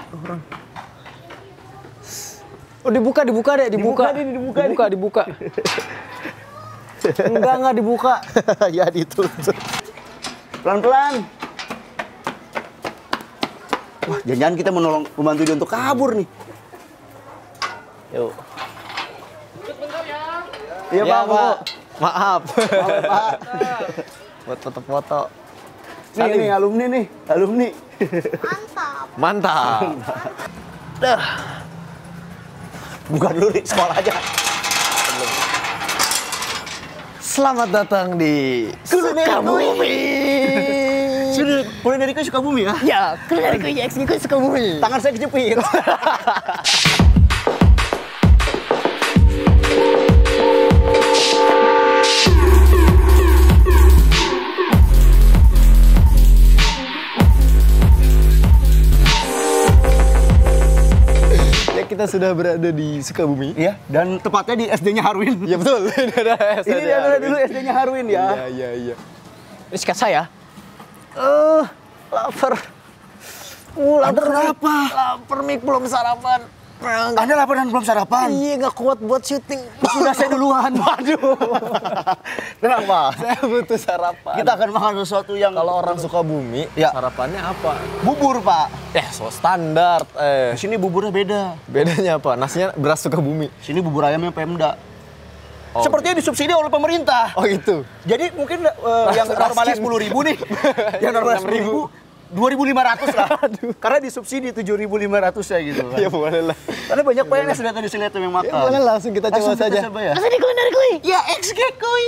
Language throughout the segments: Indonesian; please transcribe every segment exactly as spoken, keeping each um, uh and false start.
orang. Oh dibuka, dibuka deh, dibuka. Dibuka, nih, dibuka, dibuka, nih. dibuka. Enggak, enggak dibuka. Ya ditutup. Pelan-pelan. Wah, jangan-jangan kita menolong membantu dia untuk kabur nih. Yuk. Iya, Ya, Pak. Pak. Maaf. Maaf, Pak. Buat foto-foto. Nih, nih, alumni nih, alumni. Mantap. Dah. Buka dulu nih, sekolah aja. Selamat datang di Sukabumi. Sudah, mulai dari ke Sukabumi ya? Ya, keluar dari X ke Sukabumi. Tangan saya kejepit. Kita sudah berada di Sukabumi. Iya, dan tepatnya di S D-nya Harwin. Ya betul. Ini ada S D. Ini dia adalah dulu S D-nya Harwin ya. Iya, iya, iya. Ini sikat saya. Eh, uh, lapar. Uh, lapar. Kenapa? Lapar, Mik, belum sarapan. Anda lapar dan belum sarapan? Iya, nggak kuat buat syuting. Sudah saya duluan. Waduh. Kenapa? Saya butuh sarapan. Kita akan makan sesuatu yang... Kalau orang Sukabumi, Ya. sarapannya apa? Bubur, Pak. Eh, so standar. Eh, Di sini buburnya beda. bedanya apa? Nasinya beras Sukabumi. Sini bubur ayamnya Pemda. Oh. Sepertinya disubsidi oleh pemerintah. Oh, gitu. Jadi mungkin uh, yang Ras- normalnya raskin. sepuluh ribu nih, yang normalnya sepuluh ribu, dua ribu lima ratus lah. Karena disubsidi tujuh ribu lima ratus ya gitu kan. Ya boleh lah. Karena banyak P N S ternyata di sini yang makan. Ya boleh, langsung kita coba Langsung kita saja. coba ya. Langsung di kuliner kuy. Ya, X G kuy.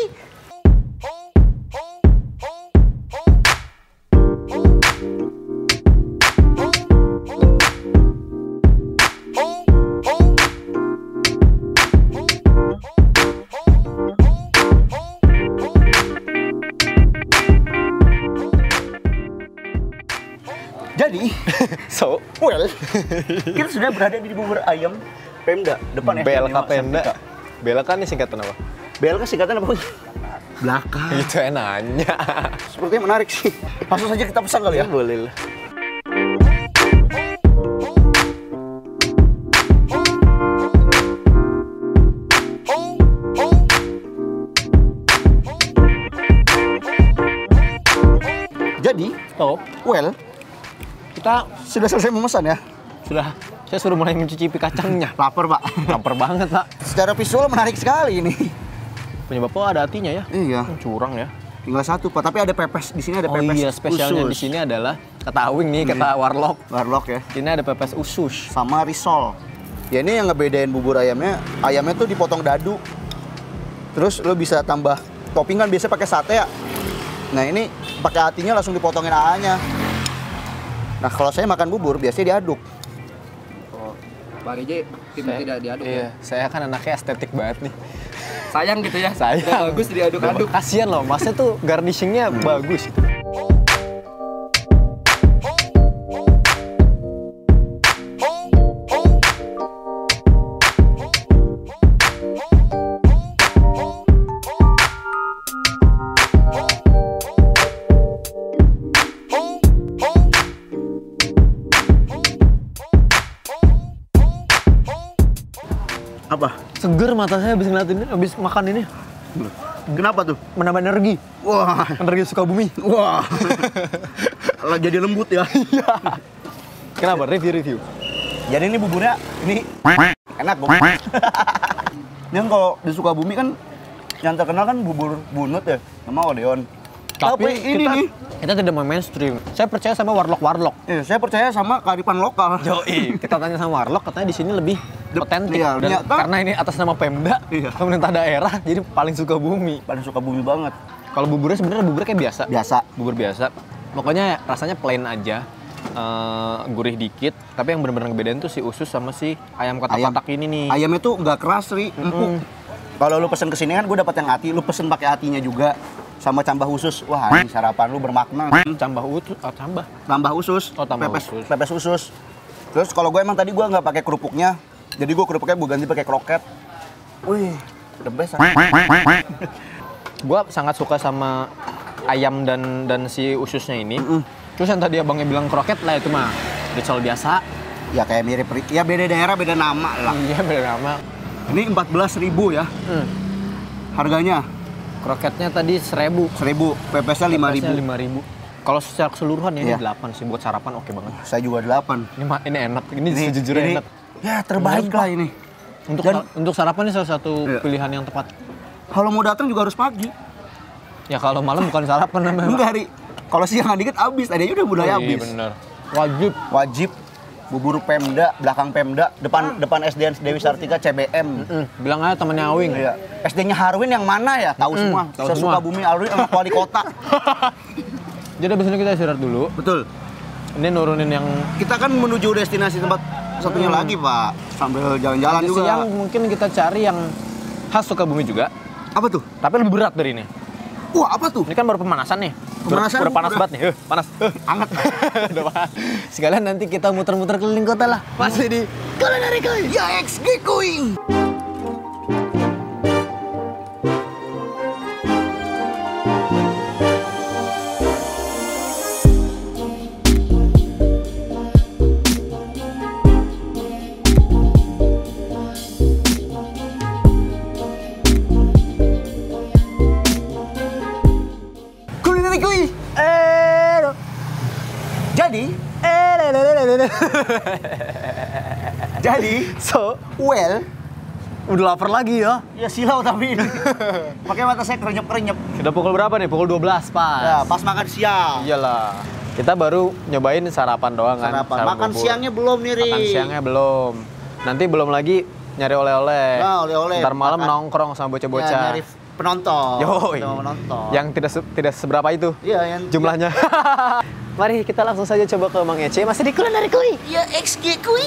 Jadi, So, well, kita sudah berada di bubur ayam Pemda depan ya. B L K Pemda. B L K ini singkatan apa? B L K singkatan apa? Belakang. Itu yang nanya. Sepertinya menarik sih. Langsung saja kita pesan kali ya. Boleh lah. Jadi, Stop. well, Kita sudah selesai memesan ya. sudah, saya suruh mulai mencicipi kacangnya. Lapar, Pak. Lapar banget, Pak. Secara visual menarik sekali ini. Punya Bapak ada hatinya ya? Iya. Curang ya. Tinggal satu, Pak. Tapi ada pepes. Di sini ada Oh pepes iya, spesialnya usus. di sini adalah ketawing nih, kata warlock. Warlock ya. Ini ada pepes usus. Sama risol. Ya ini yang ngebedain bubur ayamnya. Ayamnya tuh dipotong dadu. Terus lo bisa tambah topping kan biasanya pakai sate ya. Nah ini pakai hatinya langsung dipotongin A A-nya. Nah kalau saya makan bubur biasanya diaduk. Oh, Pak Rije tim Saya- tidak diaduk Iya, ya? saya kan anaknya estetik banget nih. Sayang gitu ya? Sayang. Udah bagus diaduk-aduk. Kasian loh, masnya tuh garnishingnya bagus. Apa? Seger mata saya habis ngeliat ini, habis makan ini. Kenapa tuh? Menambah energi. Wah, Energi Sukabumi. wah. Lah jadi lembut ya. Kenapa? Review-review. Jadi ini buburnya ini enak kok. Ini kan kalau di Sukabumi kan yang terkenal kan bubur bunut ya sama Odeon. Tapi, ini kita, nih, kita tidak mau mainstream. Saya percaya sama warlock-warlock. eh, saya percaya sama kearifan lokal. Yoi, kita tanya sama warlock, katanya di sini lebih Dep- otentik. iya, Dan ternyata- karena ini atas nama Pemda, Iya. pemerintah daerah, jadi paling Sukabumi. Paling Sukabumi banget. Kalau buburnya sebenarnya buburnya kayak biasa. Biasa. Bubur biasa. Pokoknya rasanya plain aja. eh, gurih dikit, tapi yang benar-benar ngebedain tuh si usus sama si ayam kotak-kotak ini nih. Ayamnya tuh nggak keras, Ri. Empuk. Kalau lu pesen kesini kan gue dapat yang hati, lu pesen pakai hatinya juga. Sama cambah usus. Wah, ini sarapan lu bermakna. Cambah utus, oh, cambah. Tambah usus, Oh, tambah pepes, usus. pepes usus. Terus kalau gue emang tadi gue nggak pakai kerupuknya, jadi gue kerupuknya gue ganti pakai kroket. Wih, the best. Gua sangat suka sama ayam dan dan si ususnya ini. Mm-mm. Terus yang tadi abangnya bilang kroket lah itu mah risol biasa. Ya kayak mirip, ya beda daerah beda nama lah. Iya beda nama. Ini empat belas ribu ya Hmm. harganya. Kroketnya tadi seribu. seribu, pepesnya lima ribu. lima ribu. Kalau secara keseluruhan ya ini Iya. delapan sih buat sarapan oke banget. Saya juga delapan. Ini ma- ini enak. Ini, sejujurnya ini- enak. Ya terbaik lah ini. Untuk Dan- sa- untuk sarapan ini salah satu Iya. pilihan yang tepat. Kalau mau datang juga harus pagi. Ya kalau malam bukan sarapan namanya. Enggak, Ri. Kalau siang dikit habis, adanya udah mulai Oh, iya, habis. bener. Wajib. Wajib bubur Pemda, belakang Pemda, depan depan S D N Dewi Sartika C B M. Mm, bilang aja temennya Awing. Iya. S D-nya Harwin yang mana ya? Tahu Mm-mm, semua. tahu Sesuka semua. bumi Alwi sama wali kota. Jadi abis ini kita istirahat dulu. Betul. Ini nurunin yang Kita kan menuju destinasi tempat satunya lagi, Pak. Sambil jalan-jalan nanti juga. siang mungkin kita cari yang khas Sukabumi juga. Apa tuh? Tapi lebih berat dari ini. Wah, apa tuh? Ini kan baru pemanasan nih. Pemanasan Udah, udah panas udah. banget nih. Huh, panas. Huh, Hangat. udah panas. Sekalian nanti kita muter-muter keliling kota lah. Masih di Culinary Kuy. Ya X G Kuy. Kulineri Kuy. Eh. Jadi, jadi So, well, udah lapar lagi ya. ya silau tapi ini. Pakai mata saya kerenyep-kerenyep. Sudah pukul berapa nih? Pukul dua belas pas. Ya, pas makan siang. Iyalah. Kita baru nyobain sarapan doang kan. Sarapan. sarapan Makan bubur. siangnya belum nih, Ri. Makan siangnya belum. Nanti belum lagi nyari oleh-oleh. Nah, oleh-oleh. Ntar malam Makan. nongkrong sama Ya, bocah-bocah. nyari penonton. Yoi. Sama penonton. Yang tidak se- tidak seberapa itu Iya, yang jumlahnya. Mari kita langsung saja coba ke Mang Ece. Masih di Culinary Kuy. Ya X G Kuy.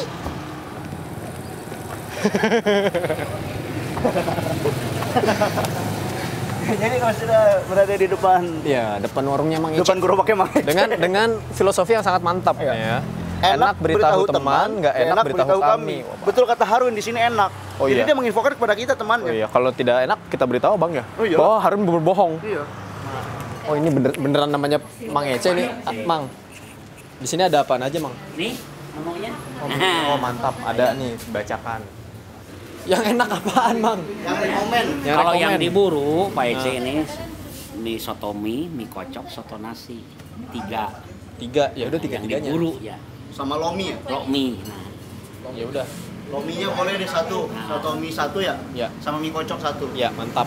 Jadi kalau sudah berada di depan Iya, depan warungnya Mang Ece. depan gerobaknya Mang Ece. Dengan dengan filosofi yang sangat mantap Iya. ya. Enak, beritahu teman, nggak enak, beritahu kami. Wah, Betul kata Harun, di sini enak. Oh, Jadi iya. dia menginfokan kepada kita Oh temannya. iya, kalau tidak enak kita beritahu Bang ya. Oh, iya. Bahwa Harun berbohong. Iya. Oh ini bener, beneran namanya Mang Ece nih, Ah, Mang. Di sini ada apaan aja, Mang? Nih, ngomongnya. Oh, oh, mantap, ada nih, bacakan. Yang enak apaan, Mang? Yang rekomen. Yang Kalau yang rekomen. diburu, Pak Ece Nah. ini mie soto mie, mie kocok, soto nasi. Tiga. Tiga, ya udah tiga Yang tiganya. diburu ya. Sama lomi ya. Lok mie. Nah, Ya udah, Lominya boleh deh satu. Soto mie satu ya. ya, Sama mie kocok satu. ya mantap.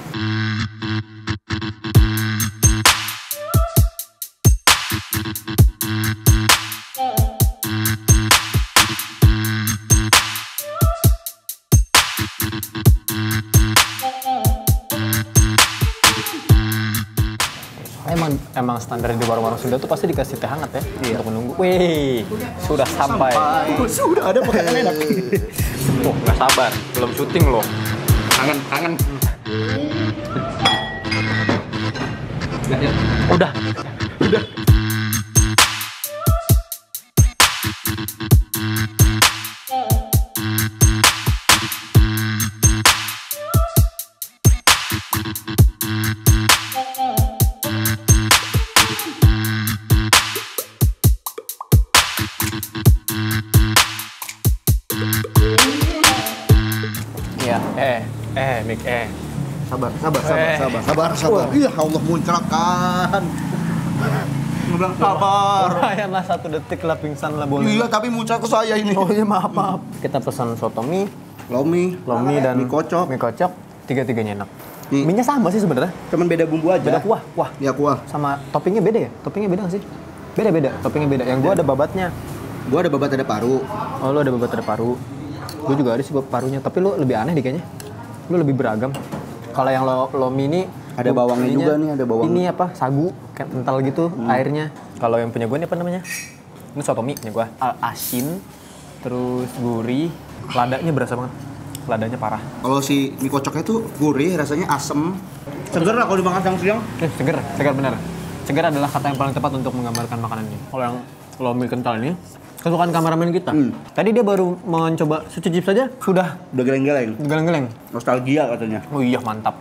Emang emang standar di warung-warung Sunda tuh pasti dikasih teh hangat ya untuk menunggu. Wih, sudah sampai. Oh, sudah ada makanan enak. Oh, nggak sabar, belum syuting loh. Kangen, kangen. Udah. Iya, eh, eh, Mik, eh. Sabar, sabar, sabar, Eh. sabar, sabar, sabar. Iya, Allah muncratkan. Udah sabar. Lumayan lah satu detik lah pingsan lah boleh. Iya, tapi muncrat ke saya ini. Oh iya maaf maaf. Kita pesan soto mie, Lomi, lomi dan mie kocok. Mie kocok, tiga-tiganya enak. Mie. Mie-nya sama sih sebenarnya. Cuman beda bumbu aja. Beda kuah, kuah. Ya kuah. Sama toppingnya beda ya? Toppingnya beda nggak sih? Beda beda. Toppingnya beda. Yang gua ada babatnya. Gua ada babat ada paru. Oh lu ada babat ada paru. Gua juga ada sih babat parunya. Tapi lu lebih aneh deh kayaknya. Lu lebih beragam. Kalau yang lo lomi ini Ada bawangnya ininya- juga nih, ada bawang. Ini apa? Sagu, kayak kental gitu airnya. Kalau yang punya gue ini apa namanya? Ini soto mie punya gue. Al- Asin, terus gurih, ladanya berasa banget. Ladanya parah. Kalau si mie kocoknya tuh gurih, rasanya asem. Seger lah kalau dimakan siang-siang. Eh, seger, seger bener. Seger adalah kata yang paling tepat untuk menggambarkan makanan ini. Kalau yang lomi kental ini, kesukaan kameramen kita. Hmm. Tadi dia baru mencoba secicip saja, sudah Udah geleng-geleng. geleng-geleng. Nostalgia katanya. Oh iya, mantap.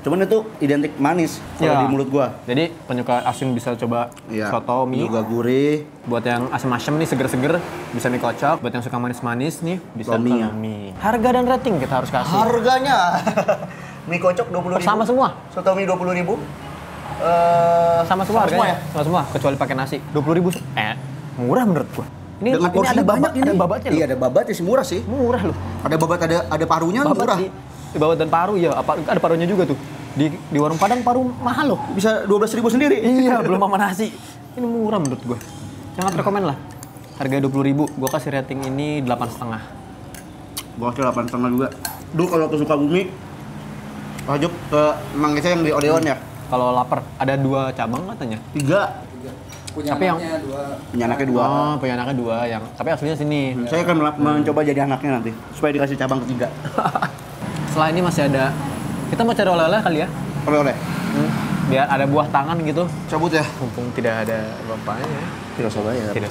Cuman itu identik manis kalau Iya. di mulut gua. Jadi penyuka asin bisa coba Iya. soto mie. Juga gurih. Buat yang asam-asam nih seger-seger bisa mie kocok. Buat yang suka manis-manis nih bisa Lomi ke ya. mie. Harga dan rating kita harus kasih. Harganya mie kocok dua puluh ribu. Sama semua. Soto mie dua puluh ribu. Eh, Sama semua harganya. ya? Sama semua kecuali pakai nasi. dua puluh ribu. Eh, murah menurut gua. Ini, Dengan ini porsi ada banyak babat, ini. ada babatnya loh. Iya, ada babatnya sih, murah sih. Murah loh. Ada babat, ada ada parunya, Babat murah. di, di babat dan paru ya. Apa ada parunya juga tuh. Di di warung Padang paru mahal loh. Bisa dua belas ribu sendiri. Iya, belum sama nasi. Ini murah menurut gua. Sangat rekomen lah. Harga dua puluh ribu. Gua kasih rating ini delapan setengah. Gua kasih delapan setengah juga. Duh, kalau ke Sukabumi, wajib ke Manggisa yang di Odeon ya. Kalau lapar, ada dua cabang katanya. Tiga. Punya Tapi yang- anaknya dua. Punya anaknya dua. Oh, punya anaknya dua yang tapi aslinya sini. Saya akan mela- mencoba jadi anaknya nanti supaya dikasih cabang ketiga. Setelah ini masih ada kita mau cari oleh-oleh kali ya. Oleh-oleh. Hmm, biar ada buah tangan gitu. Cabut ya. Mumpung tidak ada bapaknya. Tidak usah bayar. Tidak.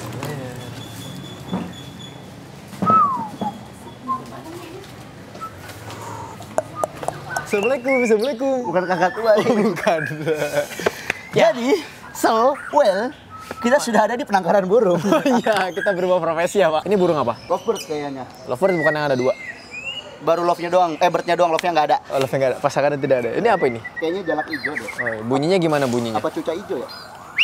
Assalamualaikum, assalamualaikum. Bukan kakak tua. Oh, bukan. Jadi, so well, kita sudah ada di penangkaran burung. Oh iya, kita berubah profesi ya, Pak. Ini burung apa? Lovebird kayaknya. Lovebird bukan yang ada dua. Baru love-nya doang, eh birdnya doang, love-nya nggak ada. Oh, love nggak ada. Pasangannya tidak ada. Ini apa ini? Kayaknya jalak hijau deh. Oh, iya. Bunyinya gimana bunyinya? Apa cuca hijau ya?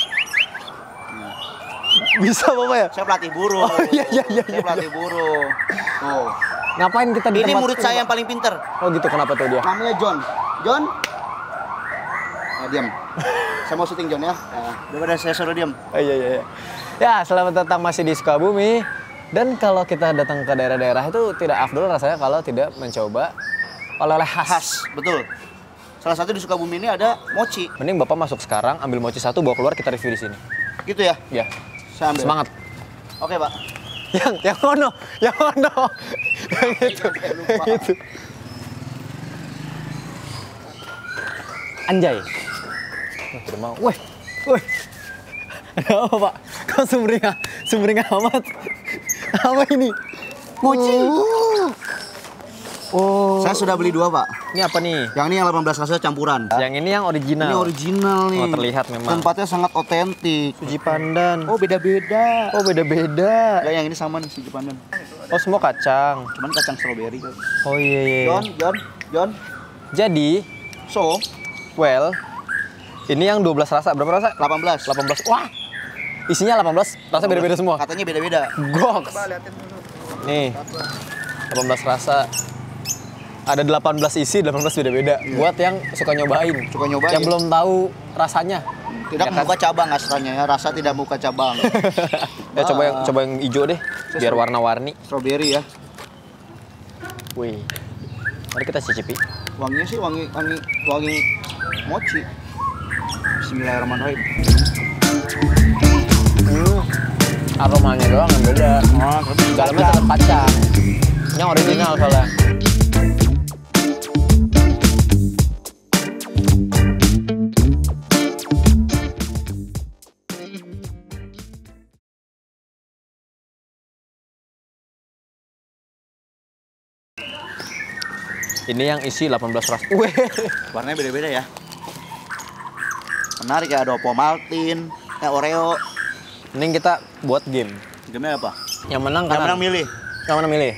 Bisa, Bapak ya? Saya pelatih burung. Oh, iya, iya, iya, Saya iya. pelatih burung. Oh. Ngapain kita di Ini tempat murid saya yang paling pinter. Oh gitu, kenapa tuh dia? Namanya John. John? Nah, diam. Saya mau syuting John ya. Nah, daripada saya suruh diam. Oh, iya, iya, iya. Ya, selamat datang masih di Sukabumi. Dan kalau kita datang ke daerah-daerah itu tidak afdol rasanya kalau tidak mencoba oleh-oleh khas. Khas, betul. Salah satu di Sukabumi ini ada mochi. Mending Bapak masuk sekarang, ambil mochi satu, bawa keluar, kita review di sini. Gitu ya? Ya, Saya ambil. semangat. Oke, Pak. Yang, yang ono, yang ono. Yang itu, Sampai lupa. yang itu. Anjay. Oh, tidak mau. Weh, weh. Ada apa, Pak? Kok sumringah, sumringah amat. Apa ini? Mochi. Oh. Saya sudah beli dua, Pak. Ini apa nih? Yang ini yang delapan belas rasa campuran. Yang ini yang original. Ini original nih. Oh, terlihat memang. Tempatnya sangat otentik. Suji pandan. Oh, beda-beda. Oh, beda-beda. Enggak, yang ini sama nih si pandan. Oh, semua kacang. Cuman kacang strawberry. Kan. Oh iya iya. John, John, John. Jadi, So, well, ini yang dua belas rasa. Berapa rasa? delapan belas. delapan belas. Wah. Isinya delapan belas, rasa beda-beda semua. Katanya beda-beda. Goks. Nih. delapan belas rasa. Ada delapan belas isi, delapan belas beda-beda. Buat yang suka nyobain. Suka nyobain. Yang belum tahu rasanya. Tidak Ya kan? membuka cabang rasanya ya. Rasa tidak membuka cabang. Ya coba yang coba yang hijau deh, biar warna-warni. Strawberry ya. Wih. Mari kita cicipi. Wanginya sih wangi wangi wangi mochi. Bismillahirrahmanirrahim. Hmm. Aromanya doang yang beda. Oh, tapi Dalamnya tetap kacang. Yang original soalnya. Ini yang isi delapan belas ras. Weh. warnanya beda-beda ya. Menarik ya, ada Opo Maltin, eh Oreo. Mending kita buat game. Game apa? Yang menang Yang kanan. menang milih. Yang mana milih?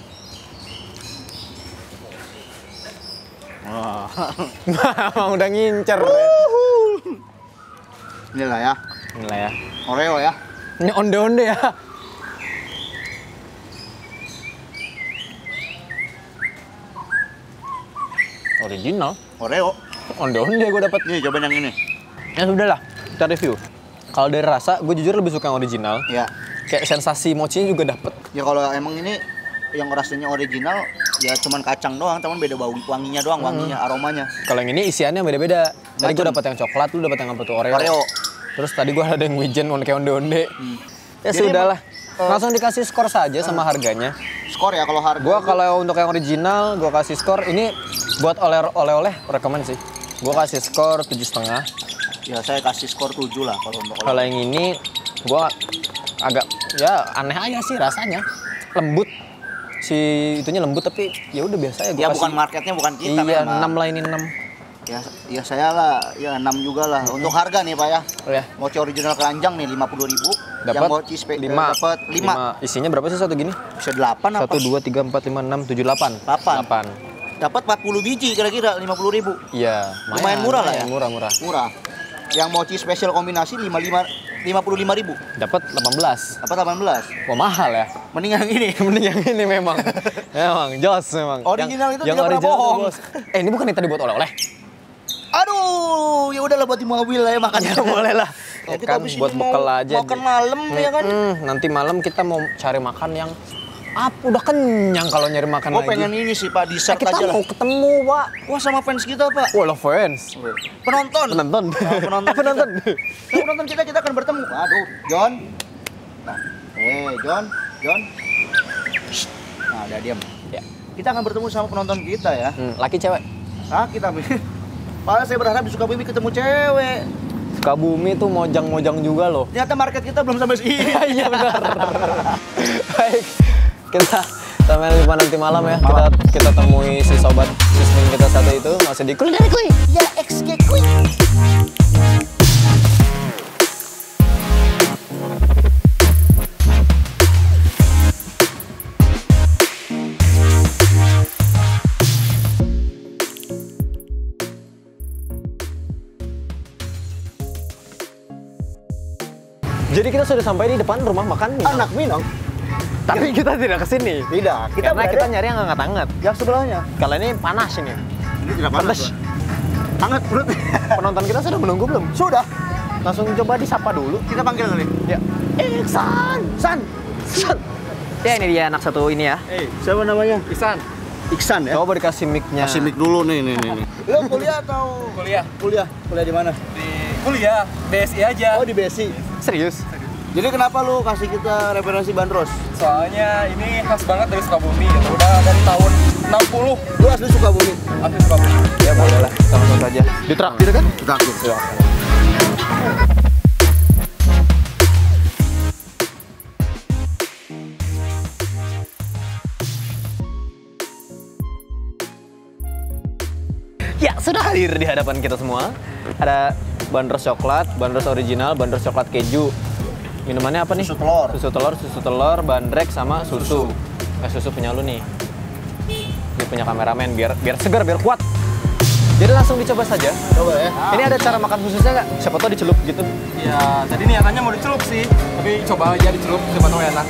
Oh. Udah ngincer. Inilah ya. Inilah ya. Oreo ya. Ini onde-onde ya. Original. Oreo. Onde-onde gue dapat. Nih, cobain yang ini. Ya sudah lah, kita review. Kalau dari rasa, gue jujur lebih suka yang original. Ya. Kayak sensasi mochinya juga dapet. Ya kalau emang ini yang rasanya original ya cuman kacang doang, cuman beda bau wanginya doang, wanginya, aromanya. Kalau yang ini isiannya beda-beda. Tadi gue Macem. dapat yang coklat, lu dapat yang apa tuh? Oreo. Oreo. Terus tadi gue ada yang wijen, kayak onde-onde. Hmm. Ya Jadi sudahlah. emang, eh, Langsung dikasih skor saja sama harganya. Skor ya kalau harga. Gua kalau untuk yang original, gua kasih skor ini buat oleh-oleh rekomend sih. Gua kasih skor tujuh setengah. Ya saya kasih skor tujuh lah kalau untuk Kalau yang ini, gua agak ya aneh aja sih rasanya. Lembut. Si itunya lembut tapi ya udah biasa ya. Gua ya kasih, bukan marketnya bukan kita iya, memang. enam lah ini enam. Ya, ya saya lah, ya enam juga lah. Untuk harga nih Pak ya. Oh ya. Mochi original keranjang nih lima puluh ribu. Yang Dapat mochi spe- lima. dapat lima. Isinya berapa sih satu gini? Bisa delapan apa? Satu, dua, tiga, empat, lima, enam, tujuh, delapan. Delapan. Dapat empat puluh biji kira-kira lima puluh ribu. Iya. Lumayan murah lah ya. Murah, murah. Murah. Yang mochi spesial kombinasi lima puluh lima lima puluh lima ribu. Dapat delapan belas. Dapat delapan belas. Wah, mahal ya. Mending yang ini. Mending yang ini memang. Memang jos memang. Original itu yang tidak pernah original tuh, bohong. Bos. Eh, ini bukan yang tadi buat oleh-oleh. Aduh, ya udahlah buat di mobil lah ya makan. Ya boleh lah. Ya, kita Kan habis ini buat mau bekal aja. makan malam ya kan. Hmm, nanti malam kita mau cari makan yang apa? Udah kenyang kalau nyari makan Oh lagi. pengen ini sih Pak, Eh, dessert kita aja lah. mau ketemu, Pak. Wah sama fans kita Pak. Wah, love fans. Penonton. Penonton. Nah, penonton. Penonton. Kita. Nah, penonton kita kita akan bertemu. Aduh, John. Nah, eh John, John. Shh. Nah, udah diam. Ya. Kita akan bertemu sama penonton kita ya. Hmm, laki cewek. Ah, kita Padahal saya berharap di Sukabumi ketemu cewek. Sukabumi tuh mojang-mojang juga loh. Ternyata market kita belum sampai sini. Iya benar. Baik, kita sampai jumpa nanti malam ya. Kita kita temui si sobat sistem kita satu itu masih di Kuliah Kuy. Ya X G Kuy. Jadi kita sudah sampai di depan rumah makan Minang. Anak Minang. Tapi kita tidak kesini. Tidak, kita Karena berada kita nyari yang hangat-hangat. yang sebelahnya. Kalau ini panas ini. Ini tidak panas. Pedas. Pak. Hangat perut. Penonton kita sudah menunggu belum? Sudah. Langsung coba disapa dulu. Kita panggil kali. Ya. Iksan. San. San. Ya ini dia anak satu ini ya. Eh, siapa namanya? Isan. Iksan ya. Coba dikasih mic-nya. Kasih mic dulu nih, nih, nih. nih. Lo kuliah atau Kuliah kuliah? Kuliah di mana? di kuliah B S I aja. Oh, di B S I. Serius? Jadi kenapa lu kasih kita referensi bandros? Soalnya ini khas banget dari Sukabumi gitu. Udah dari tahun enam puluh. Lu asli Sukabumi? Asli Sukabumi. Ya boleh lah, sama-sama saja. Ditraktir kan? Takut. Ya. Ya, sudah hadir di hadapan kita semua. Ada bandros coklat, bandros original, bandros coklat keju. Minumannya apa nih? Susu telur. Susu telur, susu telur, bandrek sama susu. Eh, susu punya lu nih. Ini punya kameramen biar biar segar, biar kuat. Jadi langsung dicoba saja. Coba ya. Ini ada cara makan khususnya nggak? Siapa tahu dicelup gitu. Ya, tadi niatannya mau dicelup sih. Tapi coba aja dicelup, siapa tahu enak.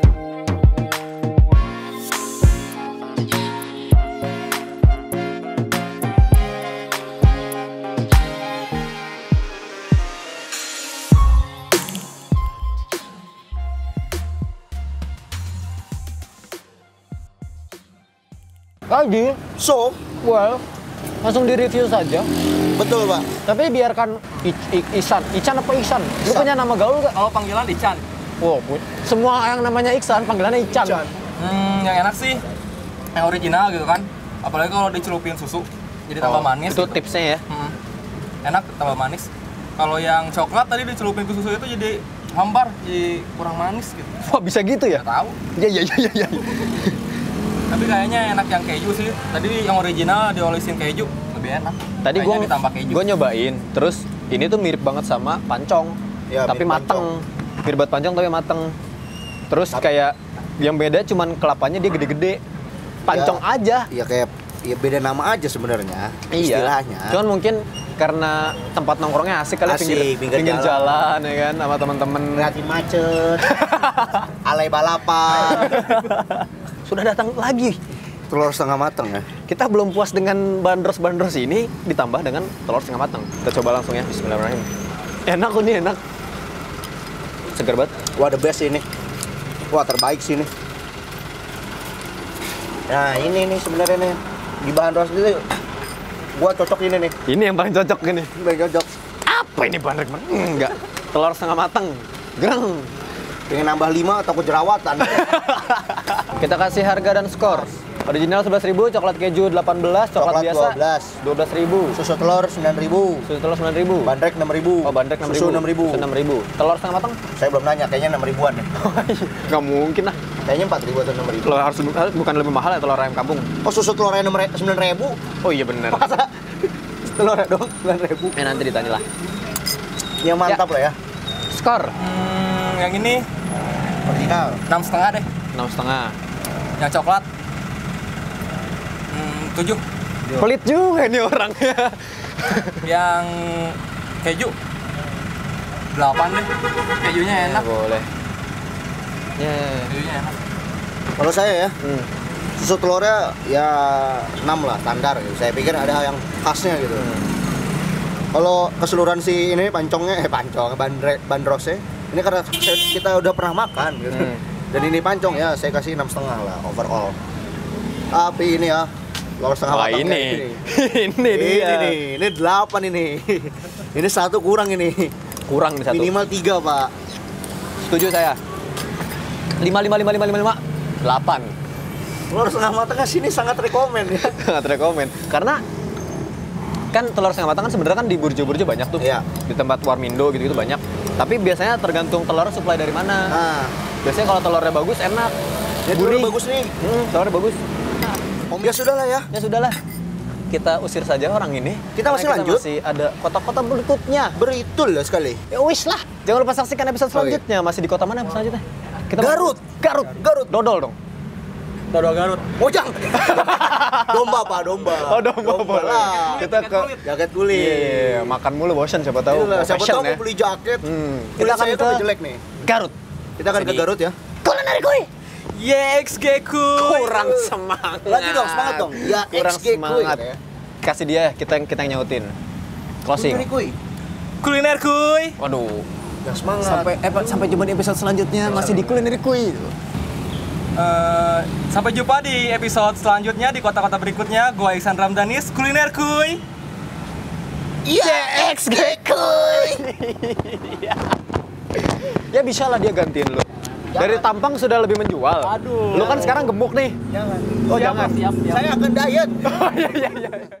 Lagi, So, well, langsung di-review saja. betul Pak. Tapi biarkan I- I- Iksan, Iksan apa Iksan? Lu Iksan. punya nama gaul nggak? Kalau panggilan Ican. Wow, pu- semua yang namanya Iksan, panggilannya Ican. Ican. Hmm, yang enak sih yang original gitu kan. Apalagi kalau dicelupin susu jadi tambah Oh, manis. Itu gitu. tipsnya ya. Hmm. Enak tambah manis. Kalau yang coklat tadi dicelupin ke susu itu jadi hambar, jadi kurang manis gitu. Wah, bisa gitu ya? Nggak tahu. Iya, iya, iya, iya. Tapi kayaknya enak yang keju sih. Tadi yang original diolesin keju lebih enak. Tadi Kayaknya gua ditambah keju. gua nyobain, terus ini tuh mirip banget sama pancong. Ya, tapi mirip mateng. Mirip banget pancong tapi mateng. Terus kayak yang beda cuman kelapanya dia gede-gede. Pancong Ya. aja. Iya kayak ya beda nama aja sebenarnya. Iya. Istilahnya. Cuman mungkin karena tempat nongkrongnya asik kali Asik, pinggir, pinggir pinggir jalan. jalan. ya kan sama teman-teman. Ngeliatin macet. Alay balapan. Sudah datang lagi. Telur setengah mateng ya. Kita belum puas dengan bandros-bandros ini ditambah dengan telur setengah matang. Kita coba langsung ya. Bismillahirrahmanirrahim. Enak kok ini, enak. Segar banget. Wah the best ini. Wah terbaik sih ini. Nah ini nih sebenarnya nih di bahan ros itu gua cocok ini nih. Ini yang paling cocok ini. Ini paling cocok. Apa ini bandrek? Enggak. Telur setengah matang. Gerang. Pengen nambah lima atau kejerawatan. Kita kasih harga dan skor. Original sebelas ribu, coklat keju delapan belas, coklat, Coklat biasa dua belas. dua belas ribu. Susu telur sembilan ribu. Susu telur sembilan ribu. Bandrek enam ribu. Oh, bandrek enam ribu. Susu enam ribu. Susu enam ribu. Telur setengah matang? Saya belum nanya, kayaknya enam ribuan deh. Nggak mungkin lah. Kayaknya empat ribu atau enam ribu. Telur harus bukan lebih mahal ya telur ayam kampung. Oh susu telur ayam sembilan ribu. Oh iya bener. Masa telur dong sembilan ribu. Eh nanti ditanya lah. Yang mantap lah ya. Skor Hmm, yang ini Original. enam setengah deh. enam setengah. Yang coklat hmm, tujuh. Pelit juga nih orang. Yang keju delapan deh. Kejunya enak. Boleh. Ya. Kejunya enak. Kalau saya ya, Hmm. susu telurnya ya enam lah standar gitu. Saya pikir ada yang khasnya gitu. Kalau keseluruhan si ini pancongnya eh pancong bandre, bandrosnya ini karena saya, kita udah pernah makan gitu. Hmm. Dan ini pancong ya saya kasih enam setengah lah overall. Tapi ini ya telur setengah Wah, matang ini. kayak gini. ini Ini dia. nih, ini delapan ini. Ini satu kurang ini. Kurang nih satu. Minimal tiga pak. Setuju saya. lima lima lima lima lima lima delapan. Telur setengah matang sini sangat rekomen ya. Sangat rekomen. Karena kan telur setengah matang kan sebenarnya kan di burjo-burjo banyak tuh. Iya. Di tempat Warmindo gitu-gitu banyak. Tapi biasanya tergantung telur supply dari mana. Nah, Biasanya kalau telurnya bagus enak. ya Gurih. telur bagus nih. Hmm, telurnya bagus. Om ya sudah lah ya. Ya sudahlah. Kita usir saja orang ini. Kita masih Karena lanjut? Masih ada kota-kota berikutnya. Beritul lah sekali. Ya wis lah. Jangan lupa saksikan episode Oh, iya. selanjutnya. Masih di kota mana episode selanjutnya? Kita Garut. Garut. Garut. Dodol dong. Dodol Garut. Mojang. domba pak, domba. Oh, domba boleh. lah. Kita ke Jaket kulit. Iya, makan mulu bosan siapa tahu. Iyalah, Mau siapa fashion tahu ya. mau beli jaket. Hmm. Kulit Kita akan saya ke kan jelek nih. Garut. Kita akan ke Sini. Garut ya. Kuliner kuy. Yex Geku. Kurang semangat. Lagi dong, semangat dong. Ya, Kurang X G kuy, semangat. gitu ya. Kasih dia, kita yang kita yang nyautin. Closing. Kuliner kuy. Kuliner kuy. Waduh. Ya semangat. Sampai eh, sampai jumpa di episode selanjutnya masih di kuliner kuy. Eh, sampai jumpa di episode selanjutnya di kota-kota berikutnya. Gua Iksan Ramdanis, kuliner kuy. Iya, X G kuy. Ya bisa lah dia gantiin lu. Dari tampang sudah lebih menjual. Aduh. Lu kan sekarang gemuk nih. Jangan. Oh, jangan. Siap, siap. Saya akan diet. Oh iya iya iya.